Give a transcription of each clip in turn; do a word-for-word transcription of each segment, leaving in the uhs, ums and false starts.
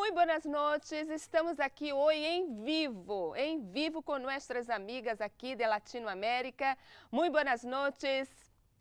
Muy buenas noches, estamos aqui hoje em vivo, em vivo com nossas amigas aqui de Latinoamérica. Muy buenas noches,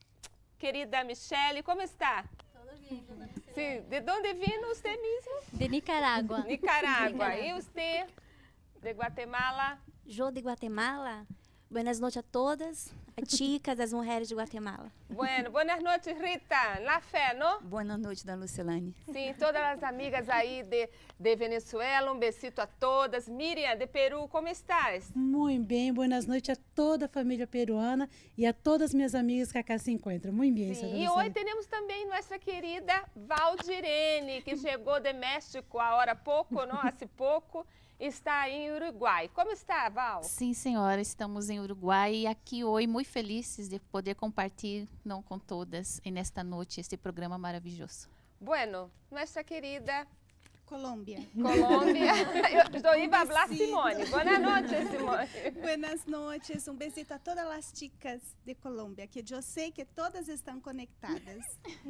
querida Michelle, como está? Todo bien. Sí, ¿de dónde vino usted mismo? De Nicaragua. Nicaragua. Nicaragua. E você? De Guatemala? Yo de Guatemala. Buenas noches a todas, a chicas, as mulheres de Guatemala. Bueno, buenas noches, Rita. La fé, ¿no? Buenas noches, da Lucilane. Sim, todas as amigas aí de, de Venezuela, um besito a todas. Miriam, de Peru, como estás? Muito bem, buenas noites a toda a família peruana e a todas minhas amigas que acá se encontram. Muito bem, Sim, e hoje temos também nossa querida Valdirene, que chegou de México há hora pouco, não? Há pouco. Está aí em Uruguai. Como está, Val? Sim, senhora, estamos em Uruguai e aqui hoje muito felizes de poder compartilhar não com todas nesta noite este programa maravilhoso. Bueno, nossa querida Colômbia. Colômbia. Eu estou indo falar Simone. Boa noite, Simone. Buenas noches, um besito a todas as chicas de Colômbia, que eu sei que todas estão conectadas.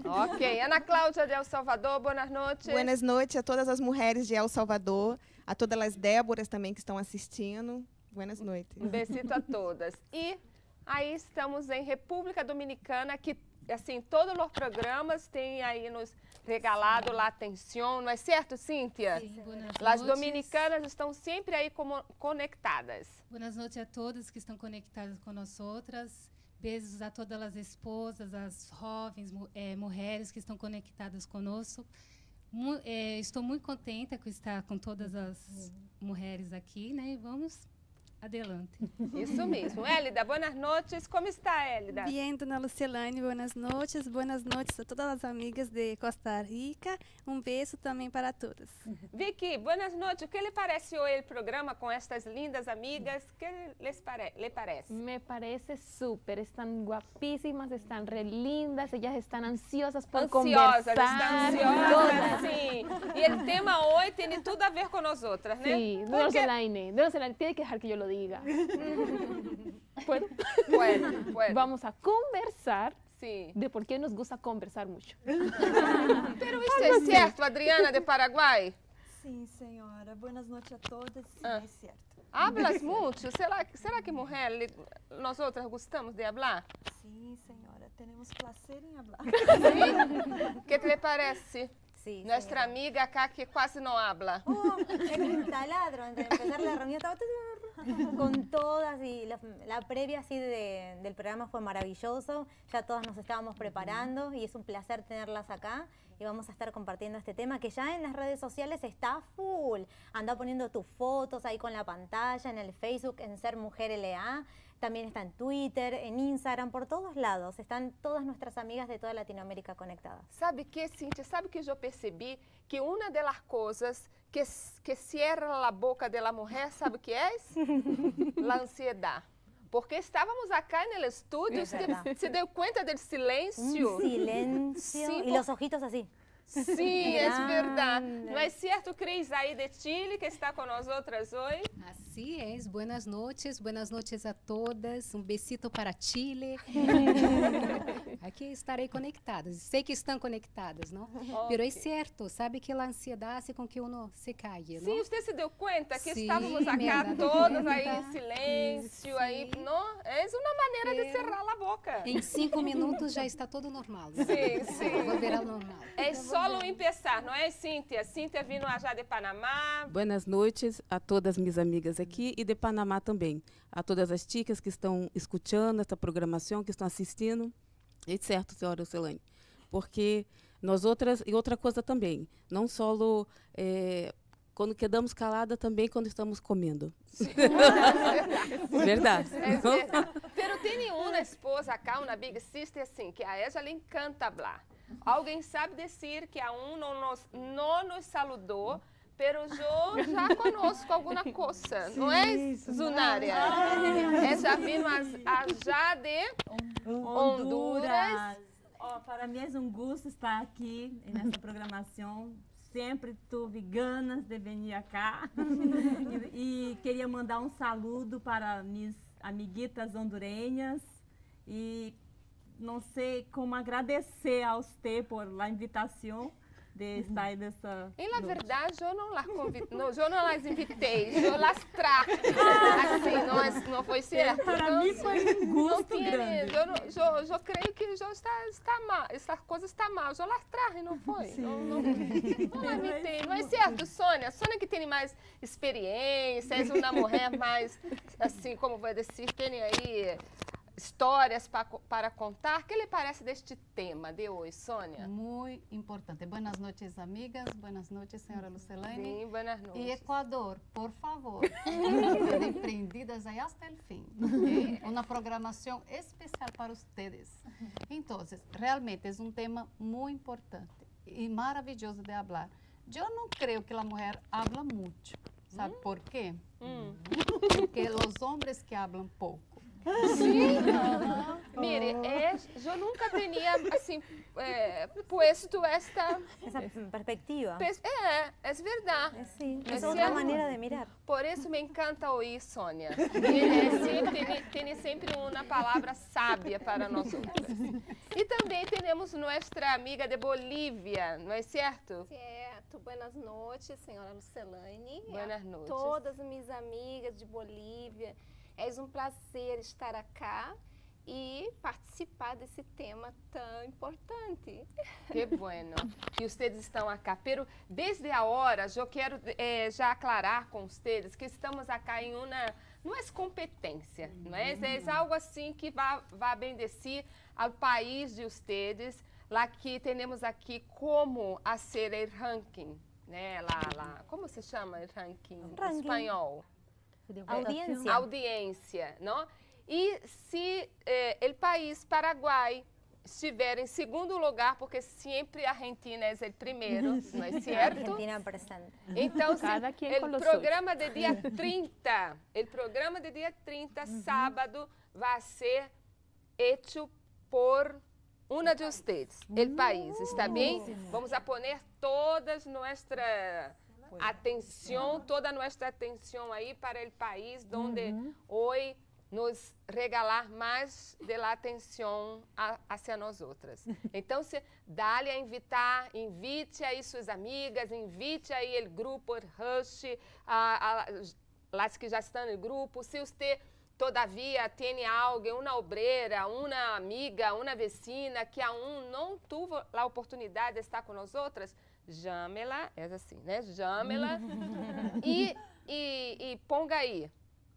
Ok, Ana Cláudia de El Salvador, boas noites. Buenas noites a todas as mulheres de El Salvador, a todas as Déboras também que estão assistindo. Buenas noites. Um besito a todas. E aí estamos em República Dominicana, que assim, todos os programas têm aí nos regalado la atenção, não é certo, Cíntia? Sim, as dominicanas estão sempre aí como conectadas. Boas noites a todos que estão conectados com nós outras. Beijos a todas as esposas, as jovens, é, mulheres que estão conectadas conosco. Mu é, estou muito contenta com estar com todas as mulheres aqui, né? E vamos adelante. Isso mesmo. Élida, boas noites. Como está, Élida? Bien, dona Lucilane, buenas noches. Buenas noches a todas as amigas de Costa Rica. Um beijo também para todas. Vicky, boas noites. O que lhe parece hoje o programa com estas lindas amigas? O que les pare lhe parece? Me parece súper. Están guapísimas, están re lindas, ellas están ansiosas por ansiosas, conversar. Estão ansiosas, sim. E o tema hoje tem tudo a ver com nós outras, né? Sí, dona Lucilane, dona Lucilane, tiene que dejar que yo lo diga. ¿Puedo? Puede, puede. Vamos a conversar sí. de por qué nos gusta conversar mucho. Pero isso é certo, Adriana de Paraguai? Sim, senhora. Boas noites a todas. Sim, ah. é certo. Hablas muito? Será, será que mulher, nós outras gostamos de hablar? Sim, senhora. Temos prazer em hablar. Sim? O que te parece? Sí, nuestra señora. amiga acá que casi no habla. Oh, el taladro, antes de empezar la reunión, estaba con todas y la, la previa así de, del programa fue maravilloso. Ya todas nos estábamos preparando y es un placer tenerlas acá. Y vamos a estar compartiendo este tema que ya en las redes sociales está full. Anda poniendo tus fotos ahí con la pantalla, en el Facebook, en Ser Mujer L A. También está en Twitter, en Instagram, por todos lados. Están todas nuestras amigas de toda Latinoamérica conectadas. Sabe que, Cíntia, sabe que eu percebi que uma das coisas que, que cierra a boca da mulher, sabe o que é? A ansiedade. Porque estávamos acá no estúdio, se, se deu conta do silêncio? Un silencio. Sim, y los ojitos así. Sim, é verdade. Não é certo, Cris, aí de Chile, que está com nós outras hoje? Así es. Buenas noches, buenas noches a todas. Um besito para Chile. Aqui estarei conectadas. Sei que estão conectadas, não? Okay. Pero é certo, sabe que a ansiedade hace com que uno se calle, não? Sim, você se deu conta que Sim, estávamos acá todos aí em silêncio, Sim. aí, não? É uma maneira de cerrar a boca. Em cinco minutos já está tudo normal. Né? Sim, sim. Volver ao normal. É só o empezar, não é, Cíntia? Cíntia vindo já de Panamá. Buenas noites a todas minhas amigas aqui e de Panamá também. A todas as chicas que estão escutando esta programação, que estão assistindo. É certo, senhora Lucilane. Porque nós outras, e outra coisa também, não só é, quando quedamos calada, também quando estamos comendo. Verdade. É verdade. Pero tem uma esposa acá, uma big sister, assim, que a ella le encanta falar. Alguém sabe dizer que a um não nos, não nos saludou, pero eu já conosco alguma coisa, não é, Zunária? É já vimos a já de Honduras. Honduras. Oh, para mim é um gosto estar aqui nessa programação. Sempre tive ganas de vir cá. e, e queria mandar um saludo para minhas amiguitas hondurenhas. E não sei como agradecer a você por a invitação de estar nessa... Em la verdade, eu não las convidei, não, eu não las invitei, eu las traje. Assim, não, é, não foi certo. Para então, mim foi um gosto tiene, grande. Eu, não, eu, eu creio que já está, está mal, essa coisa está mal. Eu las traje, não foi? Sim. Não, não, não invitei, não é certo, Sônia? Sônia que tem mais experiência, é uma mulher mais, assim, como vou dizer, tem aí histórias para, para contar. O que lhe parece deste tema de hoje, Sônia? Muy importante. Buenas noches, amigas. Buenas noches, señora Lucelaine. Sim, buenas noches. Y Ecuador, por favor, queden prendidas ahí hasta el fin. ¿Okay? Una programación especial para ustedes. Entonces, realmente es un tema muy importante y maravilloso de hablar. Yo no creo que la mujer habla mucho. ¿Sabe mm. por qué? Mm. Porque los hombres que hablan poco. Sim, uh-huh. Mire, é, eu nunca tinha assim é, puesto esta essa perspectiva. É, é verdade. É, sim, é, é outra maneira de mirar. Por isso me encanta ouvir Sônia. Tem, tem sempre uma palavra sábia para nós outras. E também temos nossa amiga de Bolívia, não é certo? Certo. Buenas noites, senhora Lucelaine. Buenas noites. Todas as minhas amigas de Bolívia. É um prazer estar aqui e participar desse tema tão importante. Que bueno que vocês estão aqui. Pero desde a hora, eu quero eh, já aclarar com vocês que estamos aqui em uma, não é competência, não é? É algo assim que vai, vai bendecer ao país de vocês. Lá que temos aqui como a ser o ranking, né? Lá, lá, como se chama o ranking, ranking. Em espanhol? Audiência. Audiência, não? E se eh, o país Paraguai estiver em segundo lugar, porque sempre a Argentina é o primeiro, não é certo? Argentina presente. Então, o programa de dia trinta, o programa de dia trinta, uhum. sábado, vai ser hecho por uma de vocês, o uh, país, está bem? Vamos a poner todas nossas... atenção, toda a nossa atenção aí para o país onde uhum. hoje nos regalar mais de la atenção a, hacia nós outras. Então, se dá-lhe a invitar, invite aí suas amigas, invite aí o grupo Rush, a, a, as que já estão no grupo. Se você, todavia, tem alguém, uma obreira, uma amiga, uma vecina que aún não teve a oportunidade de estar com nós outras, chame-la, é assim, né? Chame-la e, e, e ponga aí.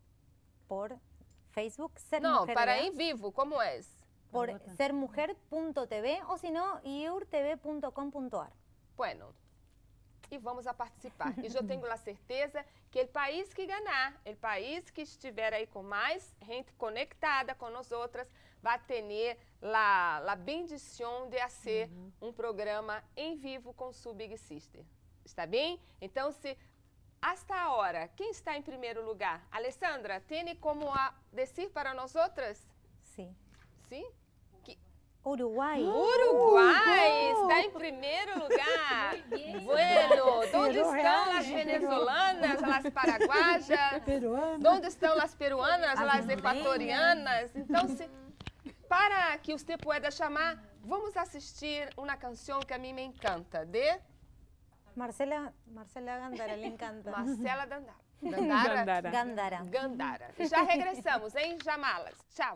Por Facebook, Ser Não, Mujer para T V. em vivo, como é? Por ser mujer punto t v ou se não, iur t v ponto com ponto a r. Bueno, e vamos a participar. E eu tenho a certeza que o país que ganhar, o país que estiver aí com mais gente conectada com nós outras, vai ter a, a bendição de ser uhum. um programa em vivo com sua Big Sister. Está bem? Então, se hasta a hora, quem está em primeiro lugar? Alessandra, tem como a dizer para nós outras? Sim. Sim? Que... Uruguai. Uruguai uh, uh. está em primeiro lugar. Bueno, onde estão as venezolanas, as paraguaias? Onde estão as peruanas, as equatorianas? Então, se... para que você pueda chamar, vamos assistir uma canção que a mim me encanta, de... Marcela, Marcela Gandara, le encanta. Marcela Gandara. Gandara. Gandara. Gandara. Gandara. E já regressamos, hein, Jamalas? Tchau.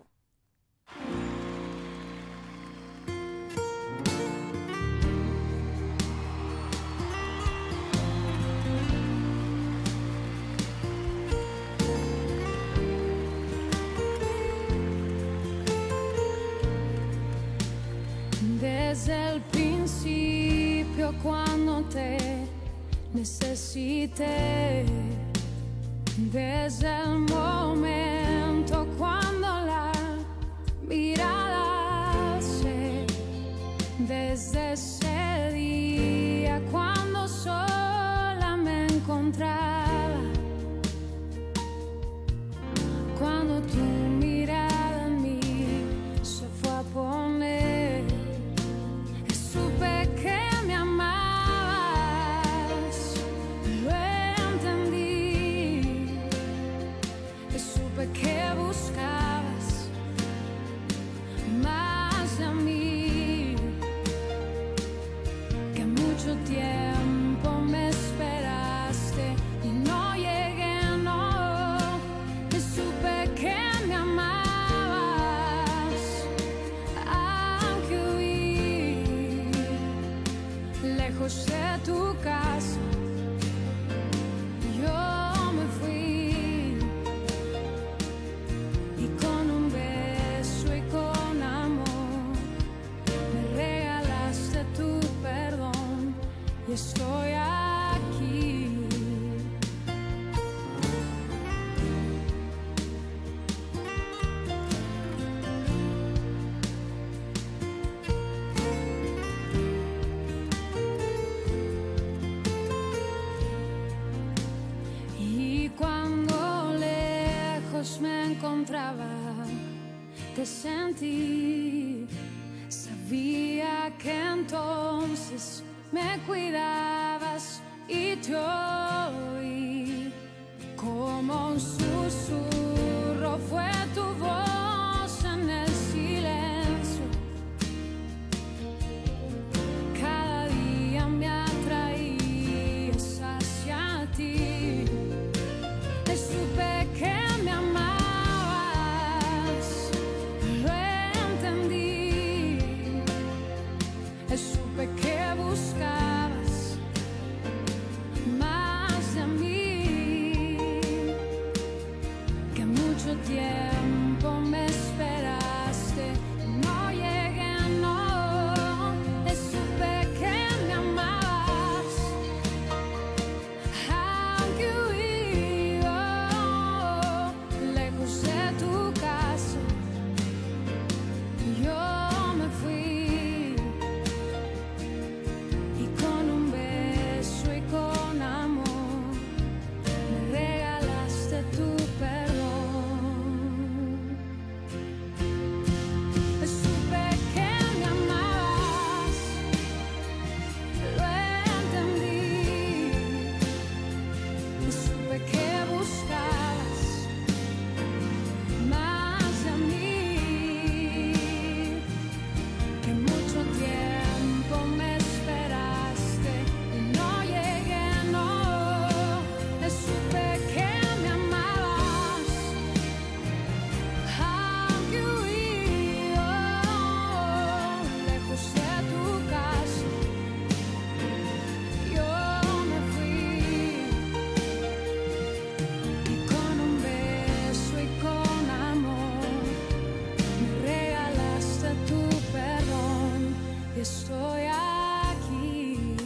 Desde el principio cuando te necesité, desde el momento cuando la mirada se, desde ese día cuando sola me encontraba, cuando tu mirada en mí se fue a poner, supe que me amabas, lo entendí, supe que buscabas más de mí, estoy aquí. Y cuando lejos me encontraba, te sentí. Sabía que entonces me cuidabas y te oí. Como un susurro fue tu voz en el silencio. Cada día me atraías hacia ti. Y supe que me amabas. Lo entendí. Y supe que buscabas más de mí. Que mucho tiempo me esperaste. No llegué, no. Y supe que me amabas. Aunque huí lejos de tu casa, yo me fui. Y con un beso y con amor me regalaste tu perdón. Supe que me amabas, lo entendí. Supe que buscabas más de mí. Que mucho tiempo me esperaste y no llegué, no. Supe que me amabas, aunque huí lejos de tu casa, yo me fui. Y con un beso y con amor me regalaste tu perdón. Y estoy aquí.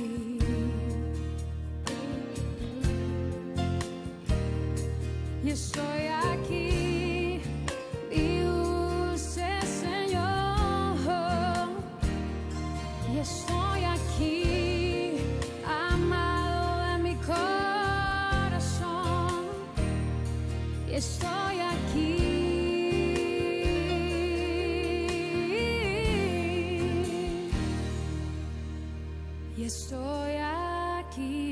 Y estoy aquí, mi dulce Señor. Y estoy aquí, amado de mi corazón. Y estoy aquí. Y estoy aquí.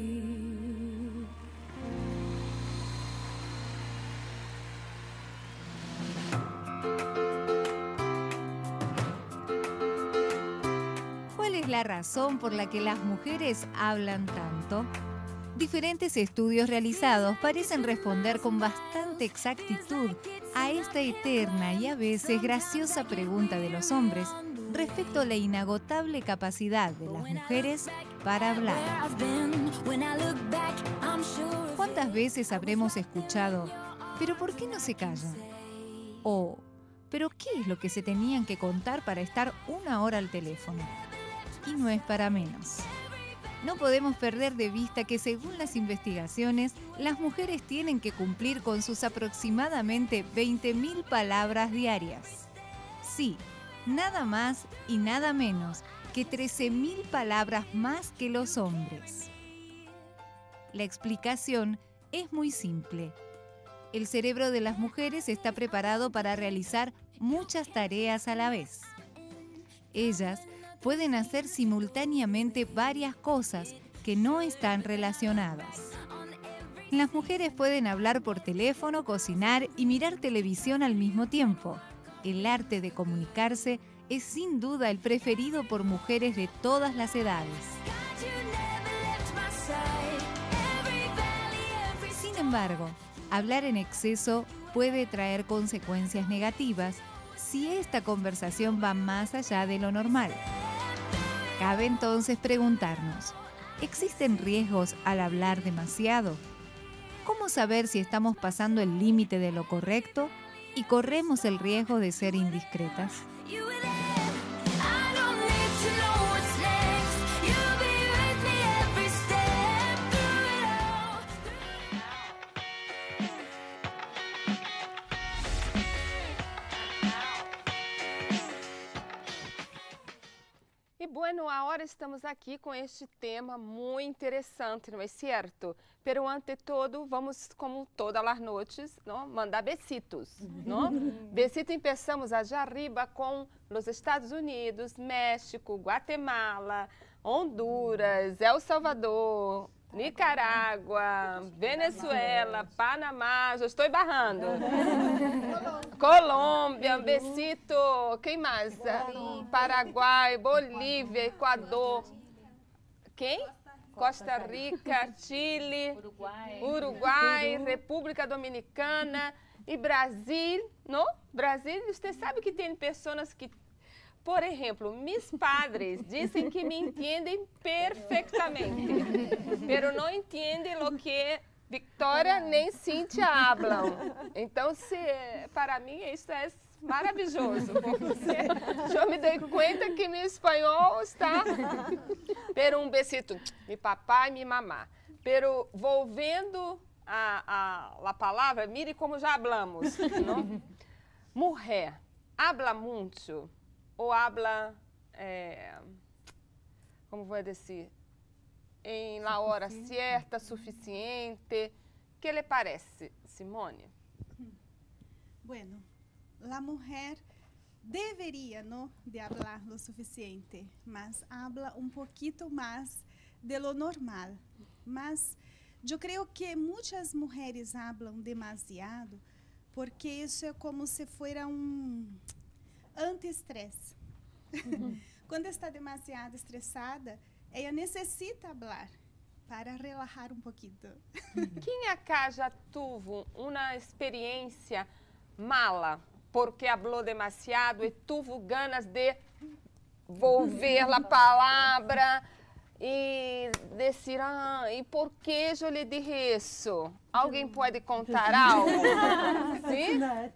¿Cuál es la razón por la que las mujeres hablan tanto? Diferentes estudios realizados parecen responder con bastante exactitud a esta eterna y a veces graciosa pregunta de los hombres respecto a la inagotable capacidad de las mujeres para hablar. ¿Cuántas veces habremos escuchado, pero por qué no se callan? O, ¿pero qué es lo que se tenían que contar para estar una hora al teléfono? Y no es para menos. No podemos perder de vista que según las investigaciones, las mujeres tienen que cumplir con sus aproximadamente veinte mil palabras diarias. Sí, nada más y nada menos que trece mil palabras más que los hombres. La explicación es muy simple. El cerebro de las mujeres está preparado para realizar muchas tareas a la vez. Ellas pueden hacer simultáneamente varias cosas que no están relacionadas. Las mujeres pueden hablar por teléfono, cocinar y mirar televisión al mismo tiempo. El arte de comunicarse es sin duda el preferido por mujeres de todas las edades. Sin embargo, hablar en exceso puede traer consecuencias negativas si esta conversación va más allá de lo normal. Cabe entonces preguntarnos, ¿existen riesgos al hablar demasiado? ¿Cómo saber si estamos pasando el límite de lo correcto y corremos el riesgo de ser indiscretas? Bueno, agora estamos aqui com este tema muito interessante, não é certo? Pero ante todo, vamos, como todas as noites, não? Mandar besitos, não? Besito começamos allá arriba com os Estados Unidos, México, Guatemala, Honduras, El Salvador, Nicarágua, Venezuela, Panamá, já estou barrando. Colômbia, um besito, quem mais? Paraguai, Bolívia, Equador. Quem? Costa Rica, Chile, Uruguai, Uruguai, República Dominicana e Brasil, não? Brasil, você sabe que tem pessoas que, por exemplo, meus padres dizem que me entendem perfeitamente, pero não entendem o que Victoria nem Cíntia hablam. Então, se, para mim, isso é maravilhoso, porque eu me dei conta que meu espanhol está... Pero um besito, mi papá e mi mamá. Pero volvendo a, a, a palavra, mire como já hablamos, não? Mulher, habla muito ou habla, é, como vou dizer, em la hora certa, suficiente? Que lhe parece, Simone? Bueno, la mujer deveria, ¿no?, de hablar lo suficiente, mas habla un poquito más de lo normal. Mas eu creio que muitas mulheres hablam demasiado porque isso é como se fosse um anti-estresse. Quando está demasiado estressada, ela necessita falar para relaxar um pouquinho. Quem acá já teve uma experiência mala porque falou demasiado e teve ganas de volver a palavra e dizer, ah, e por que eu lhe disse isso? Alguém pode contar algo? Sim?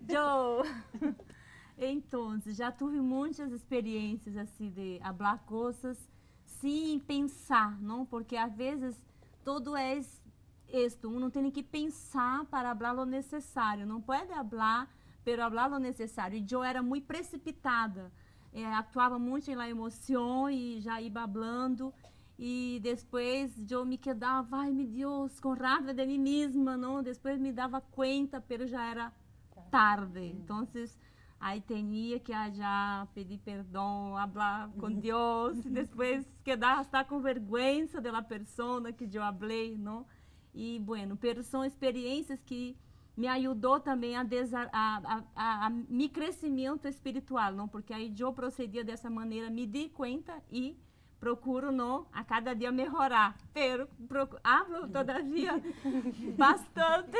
Eu, então, já tive muitas experiências assim de falar coisas sem pensar, não? Porque às vezes todo é isto, um tem que pensar para falar o necessário, não pode falar pero hablar lo necessário. E eu era muito precipitada, é, atuava muito na emoção e já ia hablando. E depois eu me quedava, ai meu Deus, com raiva de mim mesma, não? Depois me dava conta, pero já era tarde. Então, aí tinha que já pedir perdão, falar com Deus, e depois quedar estar com vergonha da pessoa que eu falei, não? E, bueno, pero são experiências que me ajudou também a, a, a, a meu crescimento espiritual, não? Porque aí eu procedia dessa maneira, me di conta e procuro, não, a cada dia melhorar. Pero procuro, hablo todavia bastante,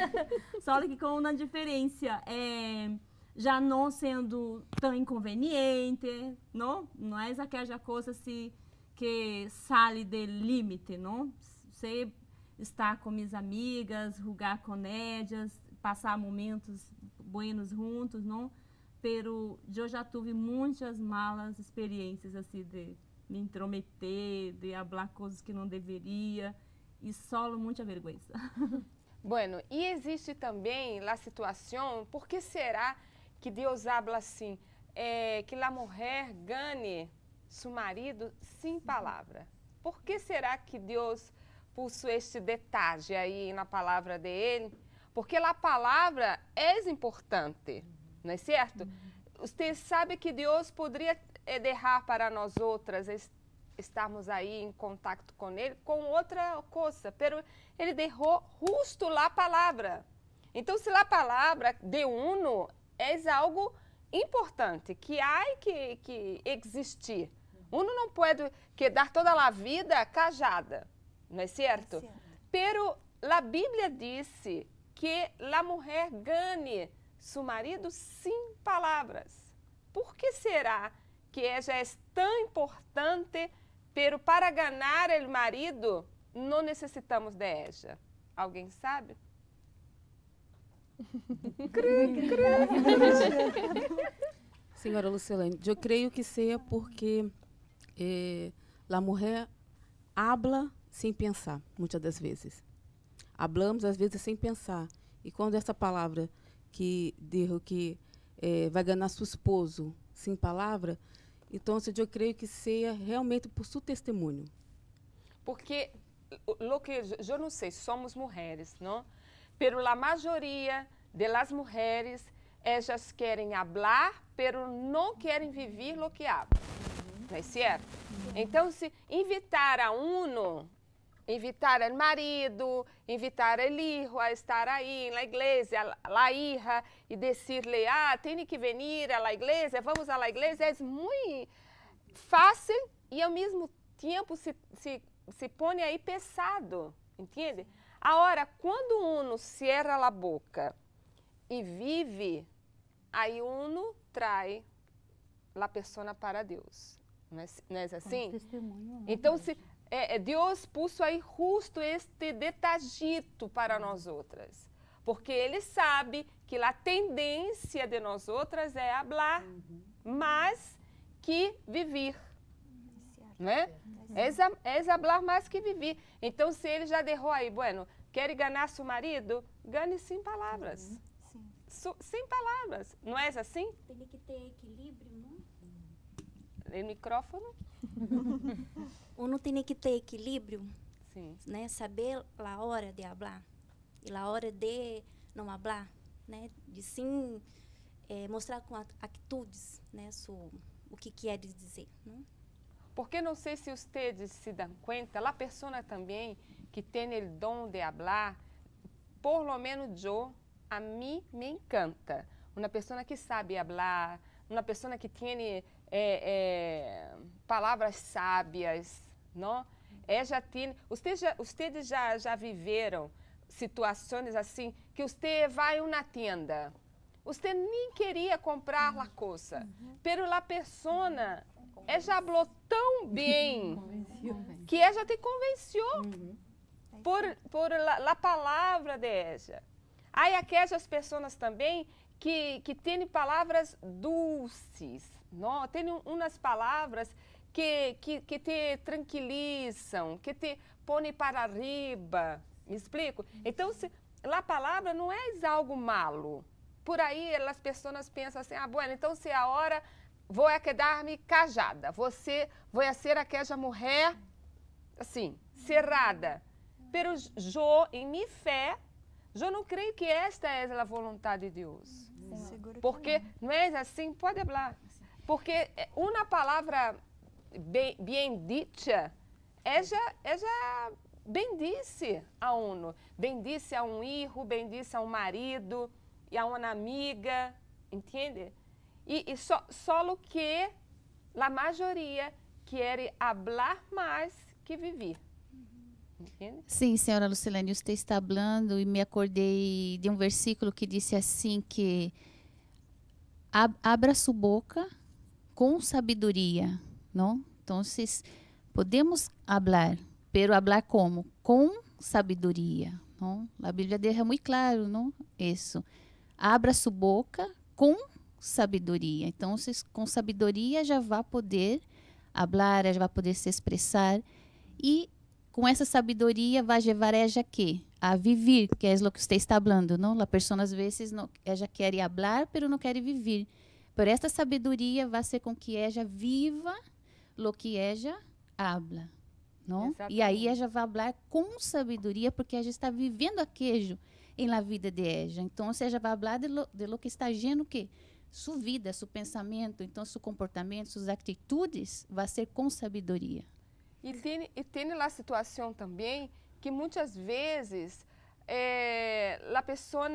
só que com uma diferença, é, já não sendo tão inconveniente, não? Não é aquela coisa assim que sai do limite, não? Você estar com minhas amigas, jogar comédias, passar momentos buenos juntos, não? Pero eu já tive muitas malas experiências assim de me intrometer, de falar coisas que não deveria e solo muita vergonha. Bueno, e existe também a situação, por que será que Deus habla assim, é, que a mulher ganhe seu marido sem palavra? Por que será que Deus puso este detalhe aí na palavra dele? Porque a palavra é importante, não é certo? Uhum. Você sabe que Deus poderia deixar para nós outras estarmos aí em contato com Ele com outra coisa, pero Ele deixou justo a palavra. Então, se a palavra de uno é algo importante, que há que, que existir. Uno não pode quedar toda a vida cajada. Não é certo? É certo? Pero a Bíblia disse que a mulher ganhe seu marido sem palavras. Por que será que ela é tão importante, pero para ganhar o marido não necessitamos de ela? Alguém sabe? Senhora Lucilene, eu creio que seja porque eh, a mulher habla sem pensar, muitas das vezes. Hablamos, às vezes, sem pensar. E quando essa palavra que diz que eh, vai ganhar seu esposo sem palavra, Então, eu creio que seja realmente por seu testemunho. Porque, lo que eu não sei, somos mulheres, não? Pero a maioria das mulheres, elas querem falar, pero não querem viver o que falam. Não é certo? Então, se invitar a uno, invitar o marido, invitar o hijo a estar aí na igreja, a hija, e dizer-lhe, ah, tem que vir à igreja, vamos à igreja, é muito fácil e ao mesmo tempo se, se, se põe aí pesado, entende? Agora, quando uno cierra a boca e vive, aí uno trai a pessoa para Deus. Não é, não é assim? Então, se, é, Deus pôs aí justo este detallito para nós outras. Porque Ele sabe que a tendência de nós outras é falar mais que viver. Né? É, é falar mais que viver. Então, se Ele já derrou aí, bueno, quer ganhar seu marido? Gane sem palavras. So, sem palavras. Não é assim? Tem que ter equilíbrio, não? O micrófono. Uno tem que ter equilíbrio, sim, né? Saber a hora de falar e a hora de não falar, né? De sim é, mostrar com atitudes, né? So, o que quer dizer, não? Porque não sei se vocês se dão conta, a pessoa também que tem o dom de falar, por lo menos eu, a mim me encanta. Uma pessoa que sabe falar, uma pessoa que tem É, é, palavras sábias, não? É, já tem, vocês já, vocês já, já viveram situações assim, que você vai em uma tenda, você nem queria comprar uhum. a coisa, uhum. pero a pessoa é, já falou tão bem, que ela já te convenceu uhum. por, por la, la palavra de ela. Aí aquelas pessoas também que, que têm palavras dulces, não? Tem umas palavras que, que, que te tranquilizam, que te põem para arriba. Me explico? Então, se, a palavra não é algo malo. Por aí, as pessoas pensam assim, ah, bueno, então se a hora vou quedar-me cajada, você vai ser aquela mulher, assim, cerrada. Pero eu, em minha fé, eu não creio que esta é a vontade de Deus. Sim. Porque não é assim, pode falar. Porque uma palavra bem, bem dita, ela, ela bendice a uno, bendice a um filho, bendice a um marido, e a uma amiga, entende? E, e só, só o que a maioria quer falar mais que viver. Entende? Sim, senhora Lucilene, você está falando e me acordei de um versículo que disse assim que ab, abra sua boca com sabedoria, não? Então, podemos falar, pero falar como? Com sabedoria, não? A Bíblia deixa muito claro, não? Isso. Abra sua boca com sabedoria. Então, com sabedoria já vai poder falar, já vai poder se expressar e com essa sabedoria vai levar ela a quê? A viver, que é o que você está falando, não? A pessoa às vezes não, ela quer falar, pero não quer viver. Por esta sabedoria vai ser com que ela viva o que ela habla, não? Exatamente. E aí ela vai falar com sabedoria, porque ela está vivendo aquilo em la vida de ela. Então, ela vai falar de lo, de lo que está agindo, o quê? Sua vida, seu pensamento, então, seu comportamento, suas atitudes, vai ser com sabedoria. E tem, e tem a situação também que muitas vezes é, a pessoa,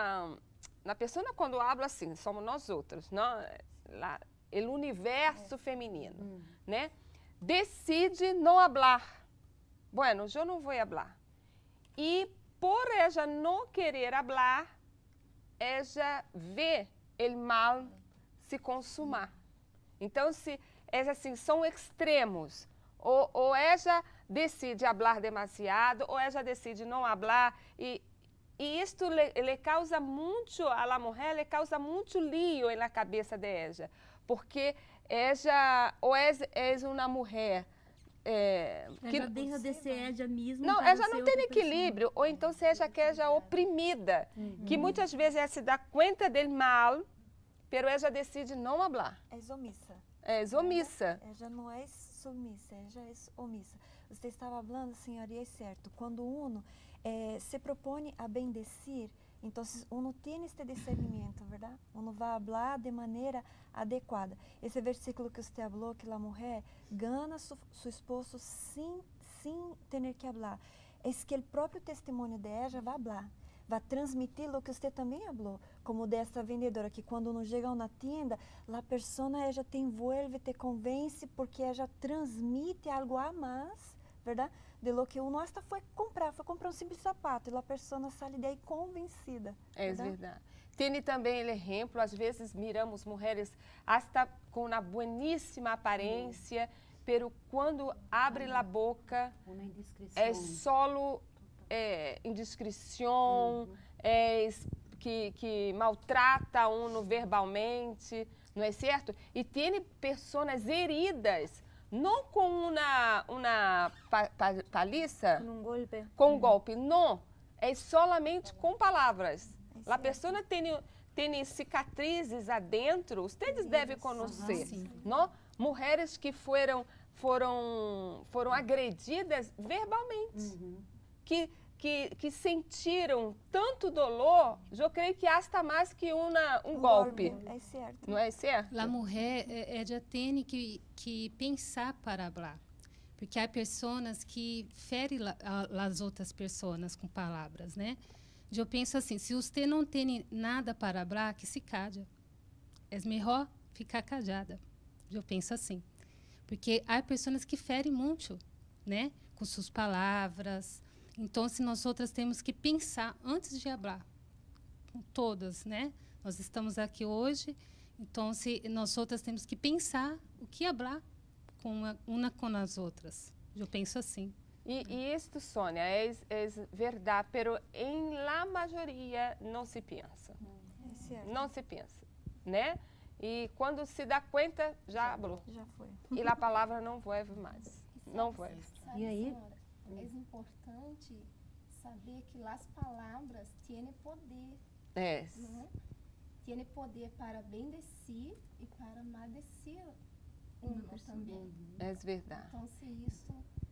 a pessoa quando habla assim, somos nós outros, não? La, o universo é. feminino, hum. né? Decide não falar. Bueno, eu não vou falar. E por ela não querer falar, ela vê o mal se consumar. Então, se é assim, são extremos. Ou, ou ela decide falar demasiado, ou ela decide não falar. E, e isto lhe, lhe causa muito, a mulher, lhe causa muito lío na cabeça dela. Porque ela, ou é, é uma mulher... É, que ela deixa de ser ela mesma. Não, ela não tem equilíbrio. Pessoa. Ou então seja que ela é oprimida. Uhum. Que muitas vezes ela se dá conta do mal, mas ela decide não falar. É omissa. És omissa. Ella não é submissa, ella é omissa. Você estava falando, senhora, e é certo. Quando uno eh, se propõe a bendecir, então uno tem este discernimento, verdade? Uno vai falar de maneira adequada. Esse versículo que você falou, que a mulher gana su, su esposo sem, sem ter que falar, é que o próprio testemunho de ella vai falar. Vai transmitir o que você também falou, como dessa vendedora, que quando não chega na tienda, a pessoa ela te envolve, te convence, porque ela transmite algo a mais, verdade? De lo que uno hasta foi comprar, foi comprar um simples sapato, e a pessoa sai daí convencida. É verdade. verdade. Tem também o exemplo, às vezes miramos mulheres hasta com uma bueníssima aparência, pero quando abre a boca, é solo é, indiscrição, uhum. é, que, que maltrata uno verbalmente, não é certo? E tem pessoas heridas, não com uma, uma pa, pa, paliza, com um golpe, com um golpe, não, é solamente com palavras. É a pessoa tem, tem cicatrizes adentro, vocês devem conhecer, não? Mulheres que foram, foram, foram agredidas verbalmente, uhum. que, que, que sentiram tanto dolor, eu creio que hasta mais que uma, um, um golpe. golpe. É certo. Não é certo? A mulher ela tem que, que pensar para falar, porque há pessoas que ferem as outras pessoas com palavras, né? Eu penso assim, se você não tem nada para falar, que se calha. É melhor ficar calhada. Eu penso assim. Porque há pessoas que ferem muito, né? Com suas palavras. Então, se nós outras temos que pensar antes de falar. Com todas, né? Nós estamos aqui hoje, então, se nós outras temos que pensar o que falar com uma, uma com as outras. Eu penso assim. E, e isto, Sônia, é, é verdade, pero em la maioria não se pensa. É não se pensa, né? E quando se dá conta, já falou. Já foi. E a palavra não vuelve mais. Não vuelve. E aí? É importante saber que as palavras têm poder. É. Né? Têm poder para bendecir e para maldecir uma também. É verdade. Então, se isso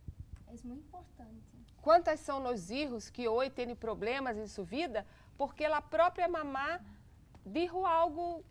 é muito importante. Quantas são os filhos que hoje têm problemas em sua vida porque a própria mamá disse algo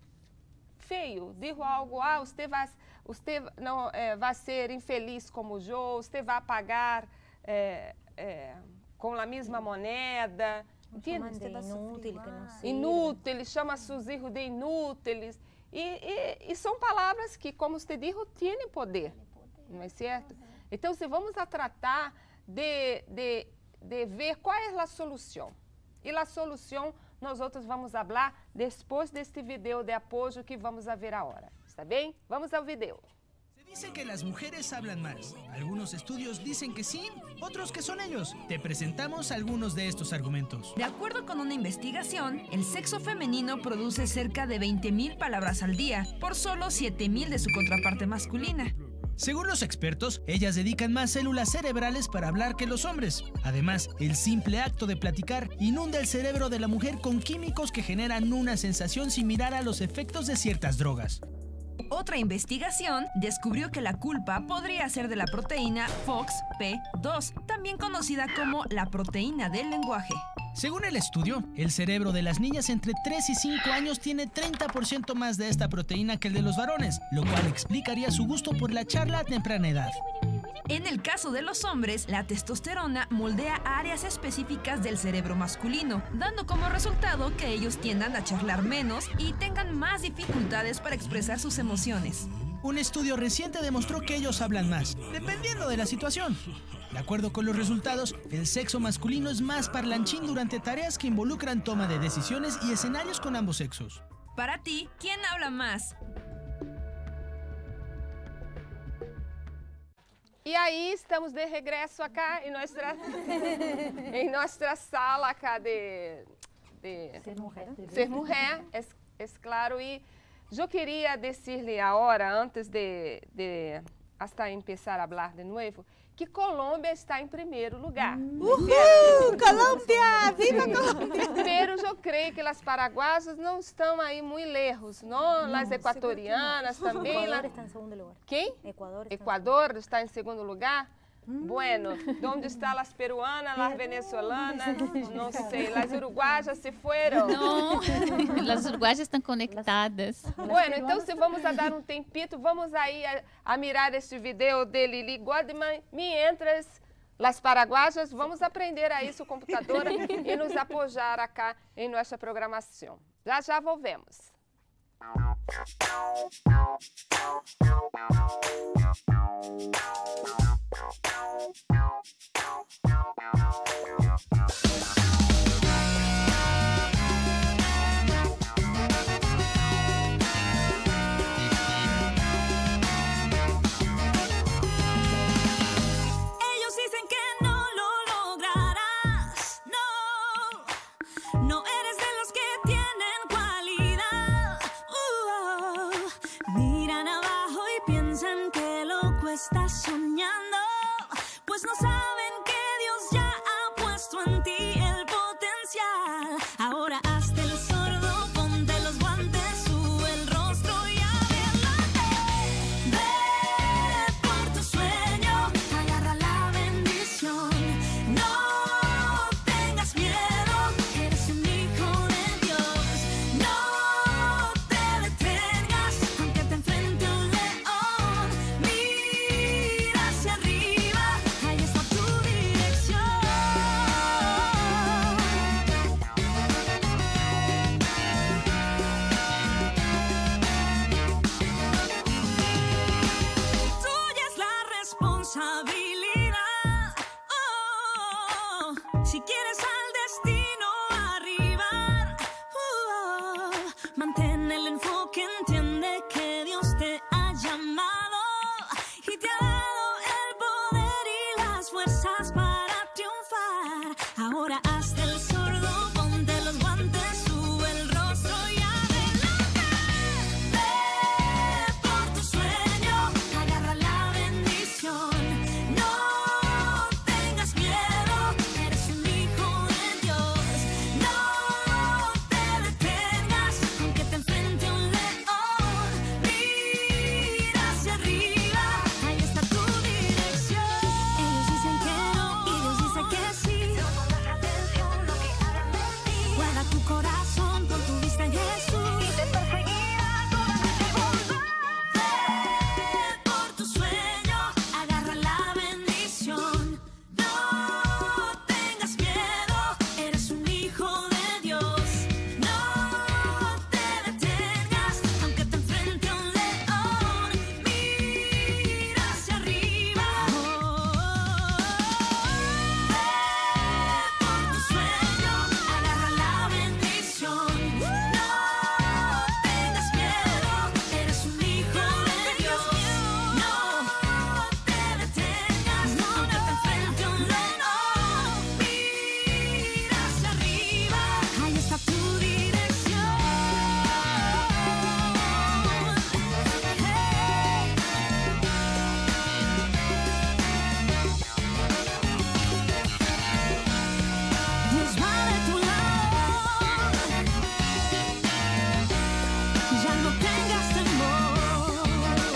feio, disse algo, ah, você vai, você não é, vai ser infeliz como eu, você vai pagar é, é, com a mesma moneda. Entende? Inútil, que não sirve. Inútil, chama seus filhos de inúteis. E, e, e são palavras que, como você disse, têm poder, não é certo? Então, se vamos a tratar de, de, de ver qual é a solução. E a solução, nós outros vamos falar depois deste vídeo de apoio que vamos a ver agora. ¿Está bem? Vamos ao vídeo. Se dice que las mujeres hablan más. Algunos estudios dicen que sí, otros que son ellos. Te presentamos algunos de estos argumentos. De acuerdo con una investigación, el sexo femenino produce cerca de veinte mil palabras al día, por solo siete mil de su contraparte masculina. Según los expertos, ellas dedican más células cerebrales para hablar que los hombres. Además, el simple acto de platicar inunda el cerebro de la mujer con químicos que generan una sensación similar a los efectos de ciertas drogas. Otra investigación descubrió que la culpa podría ser de la proteína FOX P dos, también conocida como la proteína del lenguaje. Según el estudio, el cerebro de las niñas entre tres y cinco años tiene treinta por ciento más de esta proteína que el de los varones, lo cual explicaría su gusto por la charla a temprana edad. En el caso de los hombres, la testosterona moldea áreas específicas del cerebro masculino, dando como resultado que ellos tiendan a charlar menos y tengan más dificultades para expresar sus emociones. Un estudio reciente demostró que ellos hablan más, dependiendo de la situación. De acuerdo con los resultados, el sexo masculino es más parlanchín durante tareas que involucran toma de decisiones y escenarios con ambos sexos. Para ti, ¿quién habla más? E aí, estamos de regresso acá em nossa, em nossa sala acá de, de Ser Mujer. Ser Mujer, é, é claro. E eu queria dizer-lhe agora, antes de, de hasta empezar a falar de novo, que Colômbia está em primeiro lugar. Uhul! Colômbia! Viva Colômbia! Pero eu creio que as paraguaias não estão aí muito lejos, não? No, As equatorianas também. Ecuador La... está en segundo lugar. Quem? Ecuador está Equador está em segundo lugar? Bueno, onde estão as peruanas, as venezolanas? Não sei, as uruguaias se foram? Não, as uruguaias estão conectadas. Bueno, então se vamos a dar um tempito, vamos aí a, a mirar este vídeo de Lili Godman, mientras las paraguaias, vamos aprender a isso, computadora, e nos apoiar acá em nossa programação. Já já volvemos. Ellos dicen que no lo lograrás, no, no eres de los que tienen cualidad. Uh, miran abajo y piensan que loco estás soñando, pues no saben que Dios ya ha puesto en ti el potencial. Ahora hazte el sordo, ponte los guantes, sube el rostro y adelante. Ve por tu sueño, agarra la bendición. No tengas miedo, eres un hijo de Dios. No te detengas, aunque te enfrente un león. Mira hacia arriba, ahí está tu dirección. Tuya es la responsabilidad. Oh, si quieres al destino arribar, oh, mantén el enfoque, entiende que Dios te ha llamado y te ha dado el poder y las fuerzas para triunfar. Ahora hazte el sordo, ponte los guantes, sube el rostro y adelante. Ve por tu sueño, agarra la bendición. No tengas miedo, eres un hijo de Dios. No te detengas, aunque te enfrente un león. Mira hacia arriba, ahí está tu dirección. Ellos dicen que no y Dios dice que sí. No pongas atención lo que hablan de ti. Guarda tu corazón, pon tu vista en Jesús y te perseguirá toda tu voluntad. Ve por tu sueño, agarra la bendición. No tengas miedo, eres un hijo de Dios. No te detengas, aunque te enfrente un león. Mira hacia arriba. Ve por tu sueño, agarra la bendición. No tengas miedo, eres un hijo de Dios. No te detengas, aunque te enfrente un león. Mira hacia arriba, ahí está tu dirección. Dios va de tu lado, ya no tengas temor.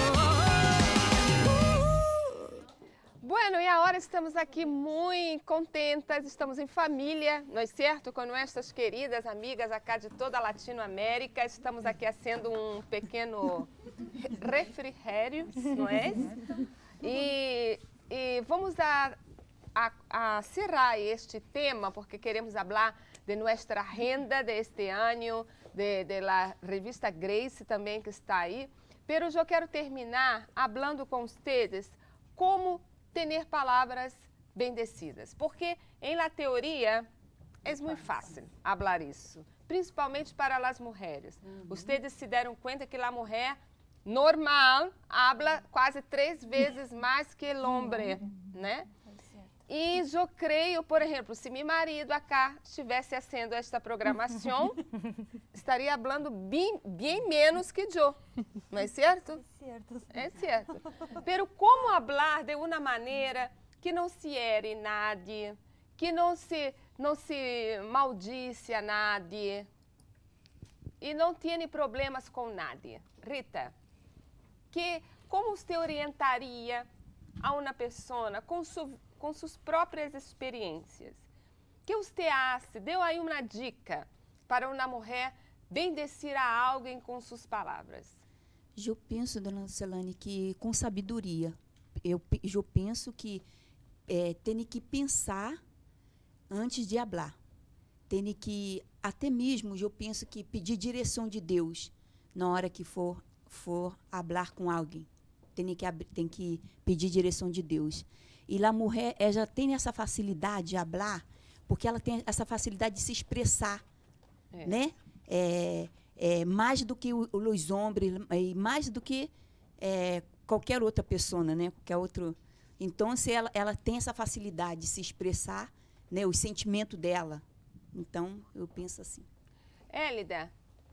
Bueno, e agora estamos aqui muito contentas, estamos em família, não é certo? Com nossas queridas amigas acá de toda a Latinoamérica. Estamos aqui fazendo um pequeno refrigerio, não é? E, e vamos a, a, a cerrar este tema, porque queremos falar de nossa agenda de este ano, de, de la revista Grace também que está aí. Pero eu quero terminar falando com vocês como ter palavras bendecidas, porque em la teoria é muito fácil falar isso, principalmente para as mulheres. Uhum. Vocês se deram conta que a mulher normal habla quase três vezes mais que o homem, né? E eu creio, por exemplo, se meu marido acá estivesse fazendo esta programação, estaria falando bem, bem menos que eu, não é certo? É certo. É certo. Pero como falar de uma maneira que não se ere nadie, que não se, não se maldice a nadie e não tem problemas com nadie. Rita, que, como você orientaria a uma pessoa com, su, com suas próprias experiências? Que você acha? Deu aí uma dica para uma mulher bendecir a alguém com suas palavras. Eu penso, dona Celane, que com sabedoria. Eu, eu penso que é, tem que pensar antes de falar. Tem que, até mesmo, eu penso que pedir direção de Deus na hora que for, for falar com alguém. Tem que, tem que pedir direção de Deus. E a mulher ela já tem essa facilidade de falar, porque ela tem essa facilidade de se expressar, é. né? É, é, mais do que o, os homens, e mais do que é, qualquer outra pessoa, né? Qualquer outro. Então, se ela, ela tem essa facilidade de se expressar, né? O sentimento dela. Então, eu penso assim. Élida,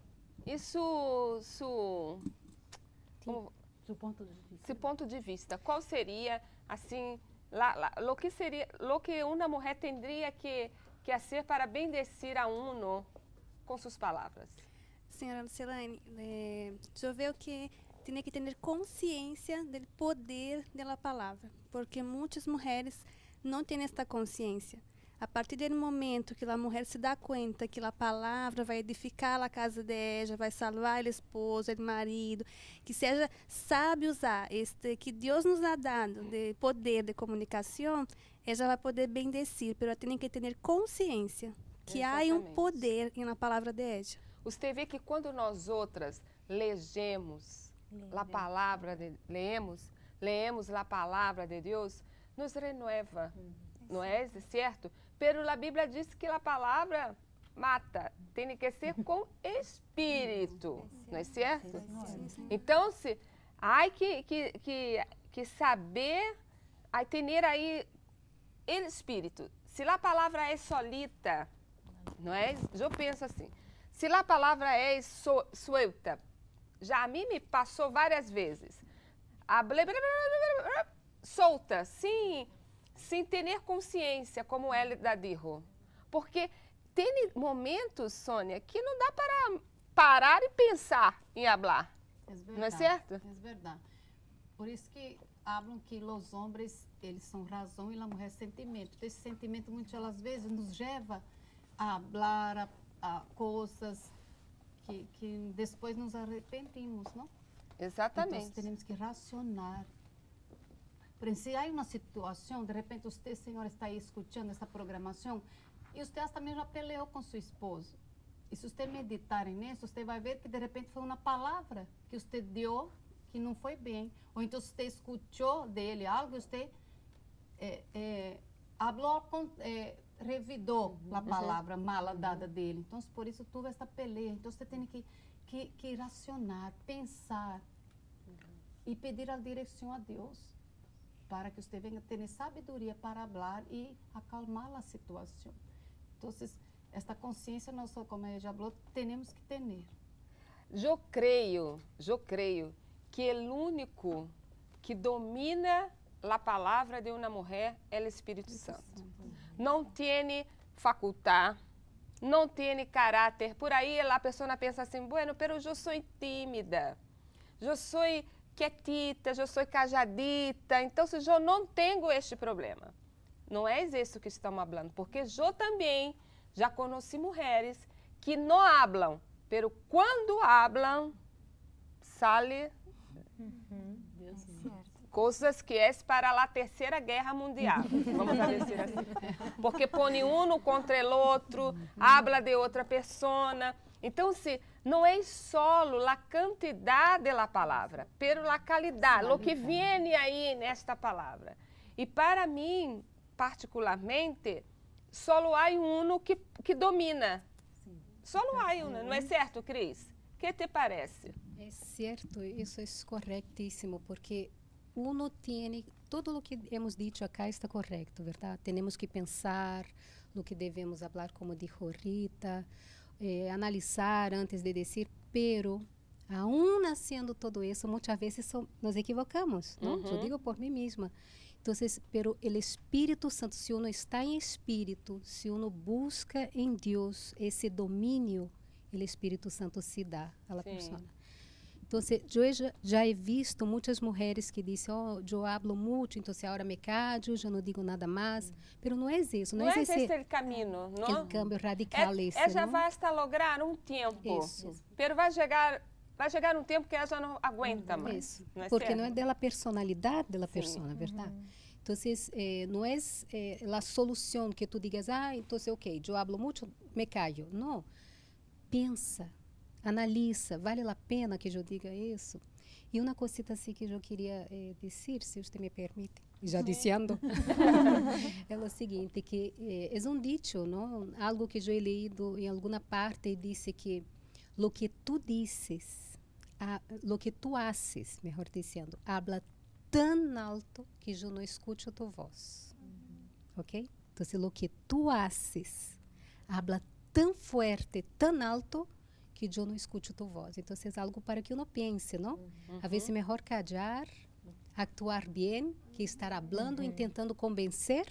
isso, isso, como, seu ponto de vista. Esse ponto de vista, qual seria assim? La, la, lo que seria, lo que uma mulher teria que que fazer para bendecir a uno com suas palavras? Senhora Celane, eh, eu vejo que tem que ter consciência do poder da palavra, porque muitas mulheres não têm esta consciência. A partir do momento que a mulher se dá conta que a palavra vai edificar a casa dela, vai salvar o esposo, o marido, que seja sabe usar este que Deus nos ha dado de poder de comunicação, ela vai poder bendecir, mas tem que ter consciência que há um poder na palavra de ela. Você vê que quando nós outras legemos a palavra de leemos, leemos a palavra de Deus, nos renueva, não é certo? Pero a Bíblia diz que a palavra mata, tem que ser com espírito, não é certo? Então, se há que, que, que, que saber, há ter aí o espírito. Se a palavra é solita, não é? Eu penso assim, se a palavra é so, suelta, já a mim me passou várias vezes, a blá, blá, blá, blá, blá, solta, sim, sem ter consciência, como Élida disse. Porque tem momentos, Sônia, que não dá para parar e pensar em falar. Não é certo? É verdade. Por isso que falam que os homens, eles são razão e a mulher sentimento. Esse sentimento, muitas vezes, nos leva a falar a, a coisas que, que depois nos arrependimos, não? Exatamente. Então, temos que racionar. Por exemplo, se há uma situação, de repente, você, senhora, está aí escutando essa programação e você também já peleou com seu esposo. E se você meditar nisso, você vai ver que, de repente, foi uma palavra que você deu que não foi bem. Ou então, você escutou dele algo e você é, é, falou, é, revidou a palavra uhum. mal dada dele. Então, por isso, tudo esta peleia. Então, você tem que, que, que racionar, pensar uhum. e pedir a direção a Deus, para que você venha ter sabedoria para falar e acalmar a situação. Então, esta consciência, nós, como ela já falou, temos que ter. Eu creio, eu creio que o único que domina a palavra de uma mulher é o Espírito Santo. Não tem faculdade, não tem caráter. Por aí a pessoa pensa assim, bueno, pero eu sou tímida, eu sou quietita, eu sou cajadita, então se eu não tenho este problema. Não é isso que estamos falando, porque eu também já conheci mulheres que não falam, pero quando falam, sale uhum. coisas que é para a terceira guerra mundial, vamos dizer assim. Porque põe um contra o outro, habla de outra pessoa. Então, se não é só a quantidade da palavra, pero a qualidade, o que vem aí nesta palavra. E para mim, particularmente, só há um que, que domina. Só há um, não é certo, Cris? O que te parece? É certo, isso é corretíssimo, porque uno tem, tudo o que hemos dito acá está correto, verdade? Temos que pensar no que devemos falar, como dijo Rita, eh, analisar antes de dizer, pero aún haciendo todo isso, muitas vezes so, nos equivocamos, não? Uhum. Eu digo por mim mesma. Entonces, pero el Espírito Santo, se uno está em espírito, se uno busca em Deus esse domínio, o Espírito Santo se dá à Sim. pessoa. Então, eu já, já he visto muitas mulheres que dizem, oh, eu hablo muito, então agora me callo, já não digo nada mais. Mas não é isso. Não, Não é é esse esse o caminho, não? o câmbio radical. É, esse, é já não? basta lograr um tempo. Isso. Pero vai chegar, vai chegar um tempo que ela já não aguenta mais. Isso. Não é Porque certo? não é dela personalidade da Sim. pessoa, verdade? Então, eh, não é eh, a solução que tu digas, ah, então, ok, eu hablo muito, me callo. Não. Pensa, analisa, vale a pena que eu diga isso? E uma cosita assim que eu queria eh, dizer, se você me permite, já Sim. dizendo, é o seguinte, que eh, é um dicho, não? Algo que eu he leído em alguma parte e disse que lo que tu dices, a, lo que tu haces, melhor dizendo, habla tão alto que eu não escuto tu voz. Ok? Então, lo que tu haces, habla tão forte, tão alto, que eu não escuto tu voz. Então, é algo para que uno pense, não? Uhum. A vezes é melhor callar, actuar bem, que estar falando, uhum. tentando convencer,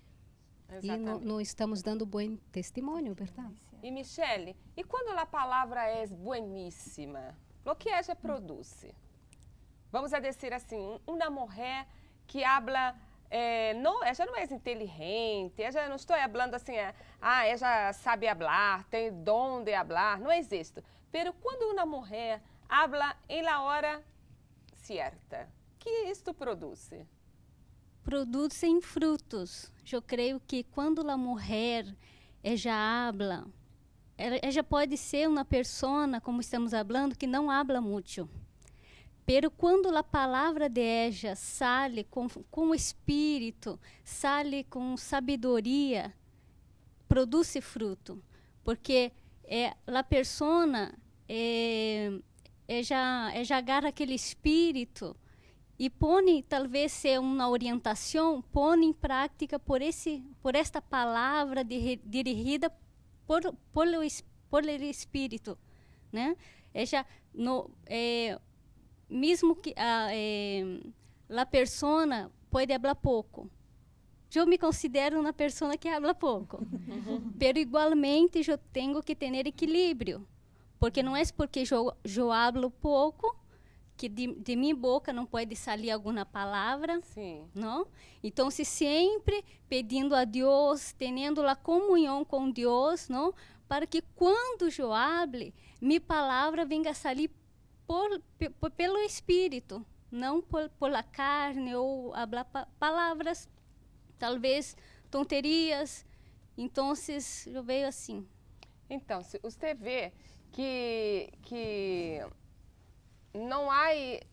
e não, não estamos dando bom testemunho, verdade? E Michele, e quando a palavra é bueníssima, o que ela produz? Vamos a dizer assim, uma mulher que habla, eh, não, ela não é inteligente, ela não estou falando assim, ah, ela sabe falar, tem dom de falar, não existe. Pero quando uma mulher habla em la hora certa, que isto produz? Produzem frutos. Eu creio que quando a mulher ela habla, ela, ela pode ser uma pessoa, como estamos falando, que não habla muito. Pero quando a palavra de ella sale com, com espírito, sale com sabedoria, produz fruto. Porque é, a pessoa é, é já, é já agarra aquele espírito e põe, talvez, ser uma orientação, põe em prática por, esse, por esta palavra de, dirigida por, por, o, por o espírito. Né? É já, no, é, mesmo que a, eh, a pessoa pode falar pouco. Eu me considero uma pessoa que fala pouco. Pero igualmente eu tenho que ter equilíbrio. Porque não é porque eu, eu falo pouco que de, de minha boca não pode sair alguma palavra. Sim. Não? Então, se sempre pedindo a Deus, tendo a comunhão com Deus, não? Para que quando eu hable, minha palavra venha a sair Por, por, pelo Espírito, não por, por la carne ou hablar pa palavras, talvez tonterias. Então, eu vejo assim. Então, se você vê que, que não há,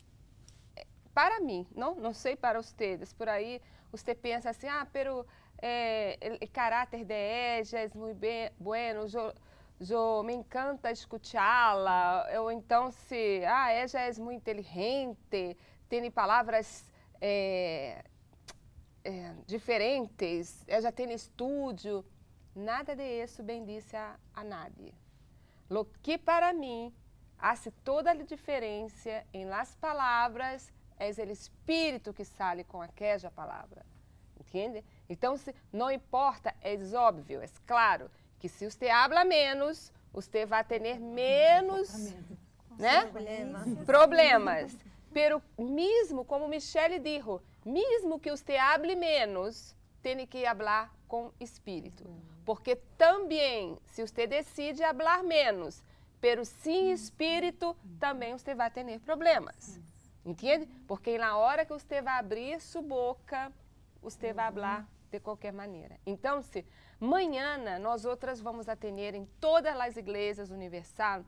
para mim, não, não sei para vocês, por aí você pensa assim, ah, pero eh, o caráter de ella é muito bem, bueno, eu, eu me encanta escutá-la, ou então se, ah, ella é muito inteligente, tem palavras eh, eh, diferentes, ella tem estúdio, nada de isso bendice a, a nadie. Lo que para mim hace toda a diferença em las palavras é o espírito que sale com aquela palavra, entende? Então, se, não importa, é óbvio, é claro, que se você habla menos, você vai ter menos, né? Problemas. Problemas. Pero mesmo, como Michele disse, mesmo que você hable menos, tem que falar com espírito. Porque também, se você decide falar menos, pero sem espírito, também você vai ter problemas. Entende? Porque na hora que você vai abrir sua boca, você vai falar de qualquer maneira. Então, se amanhã nós outras vamos atender em todas as igrejas universal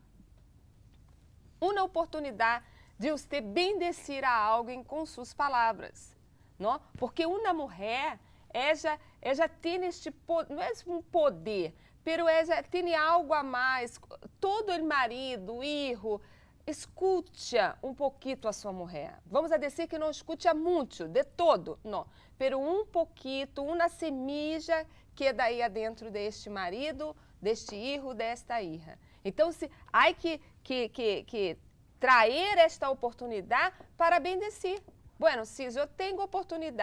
uma oportunidade de você bendecir a alguém com suas palavras, não? Porque uma mulher, ela, ela tem este não é um poder, pero ela tem algo a mais. Todo o marido, o filho, escuta um pouquinho a sua mulher. Vamos a dizer que não escuta muito, de todo, não. Pero um pouquinho, uma semilla queda aí dentro deste marido, deste filho, desta hija. Então, se há que, que, que, que trazer esta oportunidade para bendecir. Bueno, se eu tenho oportunidade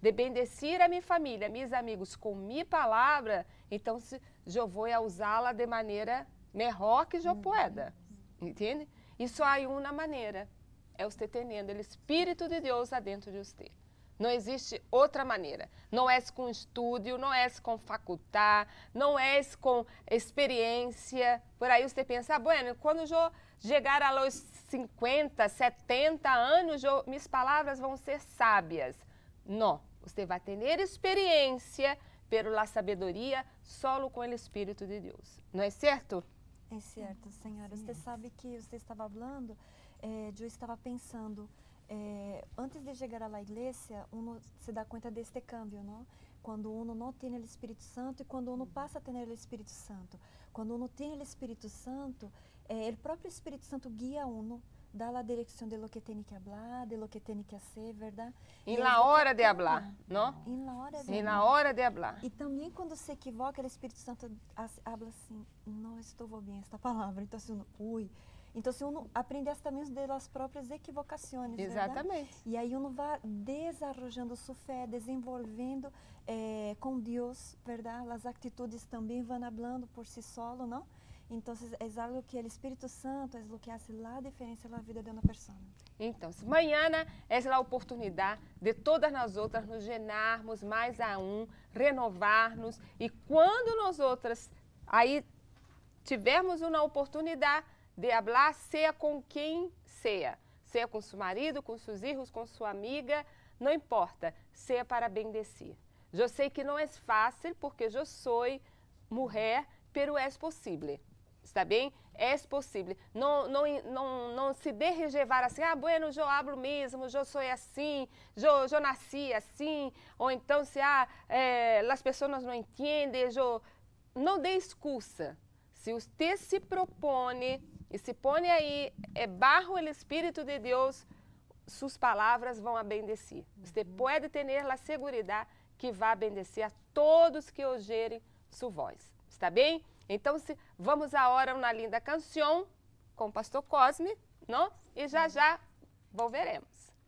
de bendecir a minha família, meus amigos com minha palavra, então se, eu vou usá-la de maneira melhor que eu pueda. Entende? E só há uma maneira, é você tendo o Espírito de Deus dentro de você. Não existe outra maneira. Não é com estudo, não é com faculdade, não é com experiência. Por aí você pensa, ah, bueno, quando eu chegar aos cinquenta, setenta anos, eu, minhas palavras vão ser sábias. Não, você vai ter experiência, pela sabedoria, solo com o Espírito de Deus. Não é certo? É certo, senhora. Você sabe que você estava falando, eh, eu estava pensando, eh, antes de chegar à igreja, uno se dá conta deste câmbio, não? Quando uno não tem o Espírito Santo e quando uno passa a ter o Espírito Santo. Quando uno tem o Espírito Santo, eh, o próprio Espírito Santo guia uno, dá a direção de lo que tem que falar, de lo que tem que fazer, verdade? Em la hora de hablar, não? Em la hora de Em hablar. la hora de hablar. E também quando se equivoca, o Espírito Santo habla assim, não estou bem esta palavra. Então, assim, ui. Então, se uno aprende também das próprias equivocações, exatamente. Verdade? E aí uno vai desenvolvendo sua fé, desenvolvendo eh, com Deus, verdade? As atitudes também vão falando por si solo, não? Então, é algo que o Espírito Santo é o que faz a diferença na vida de uma pessoa. Então, amanhã é a oportunidade de todas nós outras nos llenarmos mais a um, renovar-nos. E quando nós outras aí tivermos uma oportunidade de falar, seja com quem seja, seja com seu marido, com seus filhos, com sua amiga, não importa, seja para bendecir. Eu sei que não é fácil, porque eu sou mulher, pero é possível. Está bem? É possível. Não, não, não, não se deixe levar assim, ah, bueno, eu hablo mesmo, eu sou assim, eu, eu nasci assim, ou então se ah, eh, as pessoas não entendem, eu... não dê excusa. Se você se propõe e se põe aí, é barro o Espírito de Deus, suas palavras vão a bendecir. Você pode ter a segurança que vai bendecer a todos que ouvirem sua voz. Está bem? Então, se, vamos agora uma linda canção com o pastor Cosme, não? E já já volveremos.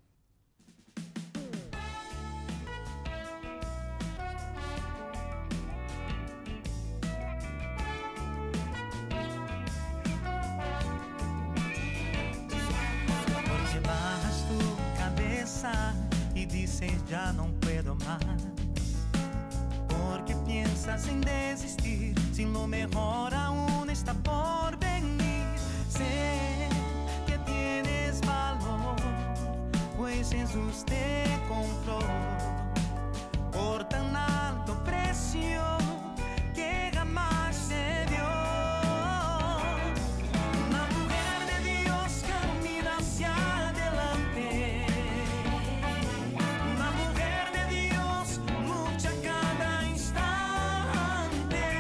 Porque bajas tu cabeça e dices já não puedo mais. Porque piensas en desistir, si lo mejor aún está por venir. Sé que tienes valor, pues Jesús te compró por tan alto precio que jamás se dio. Una mujer de Dios camina hacia adelante. Una mujer de Dios lucha cada instante.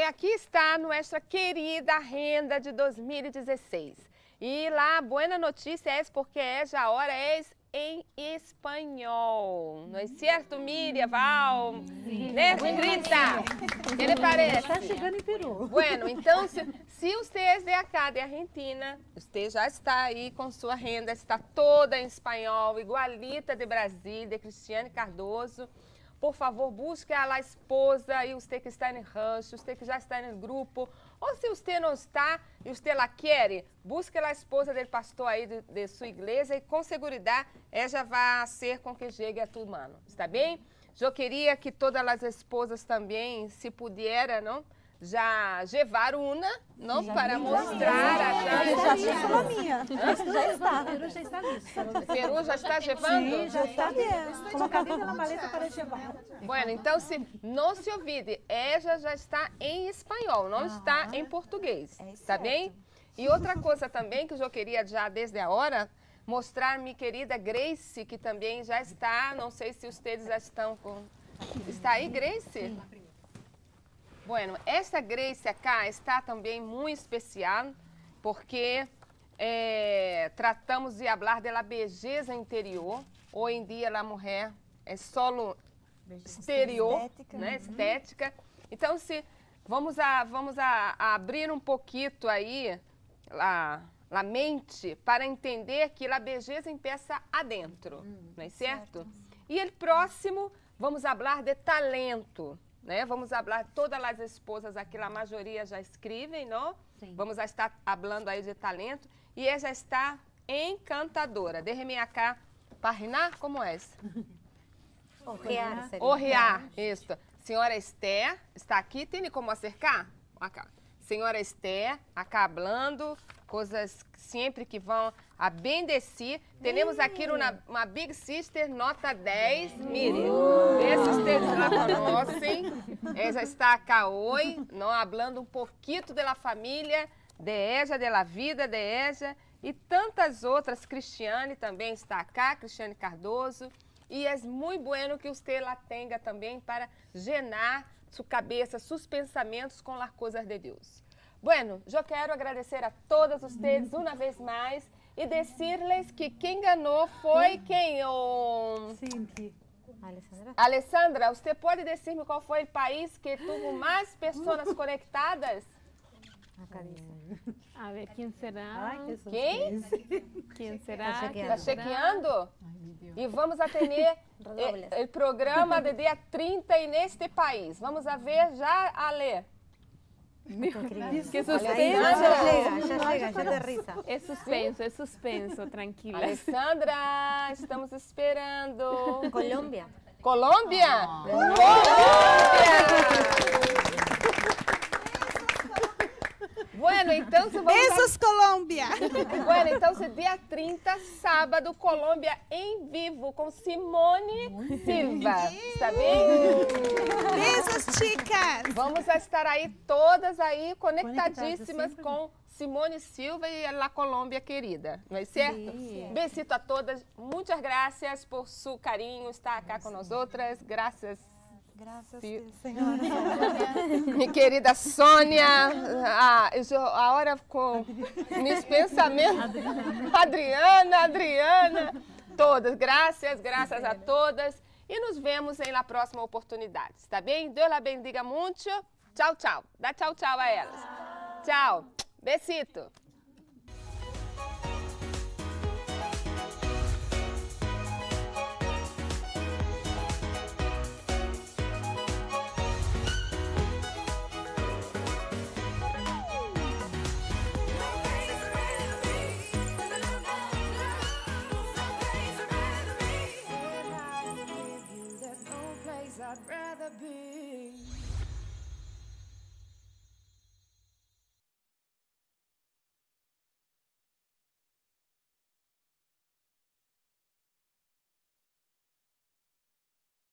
aqui está nossa querida agenda de dois mil e dezesseis. E lá, a boa notícia é porque essa hora é em espanhol. Não é certo, Miriam, Val? Né, Rita? O que lhe parece? Está chegando em Peru. Bueno, então, se, se você é de acá, de Argentina, você já está aí com sua renda, está toda em espanhol, igualita de Brasil, de Cristiane Cardoso. Por favor, busque a la esposa e você que está no rancho, você que já está no grupo. Ou se você não está e você la quer, busque a esposa do pastor aí de, de sua igreja e com segurança ela vai ser com que chegue a tu mano. Está bem? Eu queria que todas as esposas também, se puderam, não? Já levar uma, não? Já para já mostrar a já já está a minha. Já está. Peru já está nisso. Peru já está levando? Sim, já está mesmo. Colocadinho na maleta para levar. Bueno, então se não se olvide, ela já está em espanhol, não está em português, tá bem? E outra coisa também que eu queria já desde a hora mostrar minha querida Grace, que também já está, não sei se vocês já estão com... Está aí, Grace? Bueno, esta Grace acá está também muito especial, porque eh, tratamos de falar da beleza interior. Hoje em dia, a mulher é solo exterior, estética, né? Uhum. Estética. Então, se vamos a vamos a, a abrir um pouquinho aí a, a mente para entender que a beleza empieza adentro, hum, não é certo? certo? E o próximo, vamos falar de talento. Né? Vamos falar, todas as esposas aqui, a maioria já escrevem, não? Sim. Vamos estar falando aí de talento. E ela já está encantadora. Déjeme acá página, como é essa? Orrear. Orrear, isso. Senhora Esther está aqui, tem como acercar? Acá. Senhora Esther, acá falando, coisas sempre que vão a bendecir. Temos aqui uma, uma Big Sister nota dez, mire, esses vocês já conhecem, ela está acá hoje, não, falando um pouquinho da família, de ella, da vida de ella, e tantas outras. Cristiane também está acá, Cristiane Cardoso, e é muito bueno que você lá tenha também para llenar sua cabeça, seus pensamentos com as coisas de Deus. Bueno, eu quero agradecer a todos vocês uma vez mais e dizer-lhes que quem ganhou foi quem? O... Cinti. Alessandra. Alessandra, você pode dizer-me qual foi o país que teve mais pessoas conectadas? A ver, quem será? Ai, que Quem? Quem será? Está chequeando? Tá chequeando? E vamos a ter o programa de dia trinta e neste país. Vamos a ver já, Ale. Que suspenso. Já chega, já chega, já dá risa. É suspenso, é suspenso, tranquila. Alessandra, estamos esperando. Colômbia. Colômbia? Oh. Colômbia! Bueno, então se vamos... Besos, a... Colômbia! Bueno, então se dia trinta, sábado, Colômbia em vivo com Simone Silva. Está bem? Besos, chicas! Vamos estar aí todas aí conectadíssimas com Simone Silva e a Colômbia querida, não é certo? Sim. Besito a todas. Muitas graças por seu carinho estar aqui com nós outras. Graças. Graças, Sim. Senhora. Minha querida Sônia, a, a hora com meus pensamentos. Adriana, Adriana, todas. Graças, graças a todas. E nos vemos em la próxima oportunidade, está bem? Deus la bendiga muito. Tchau, tchau. Dá tchau, tchau a elas. Tchau. Besito.